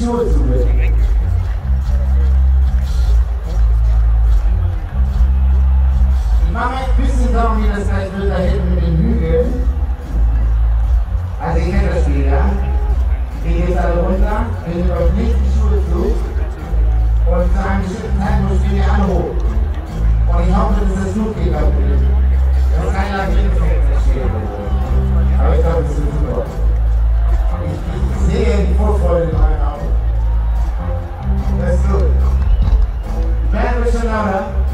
Schuhe zu mir. Ich mache mir ein bisschen Sorgen, wie das gleich wird da hinten mit den Hügeln. Also ihr kennt das Spiel, ja? Wir gehen jetzt alle runter, wir nehmen euch nicht die Schuhe zu und zu einem bestimmten Zeitpunkt stehen wir alle hoch. Und ich hoffe, dass das gut geht auf mich. Das ist kein Lawineneffekt entstehen. Aber ich glaube, das wird super. Ich sehe die Vorfreude in euren Augen. Das ist gut. Werden wir schon lauter?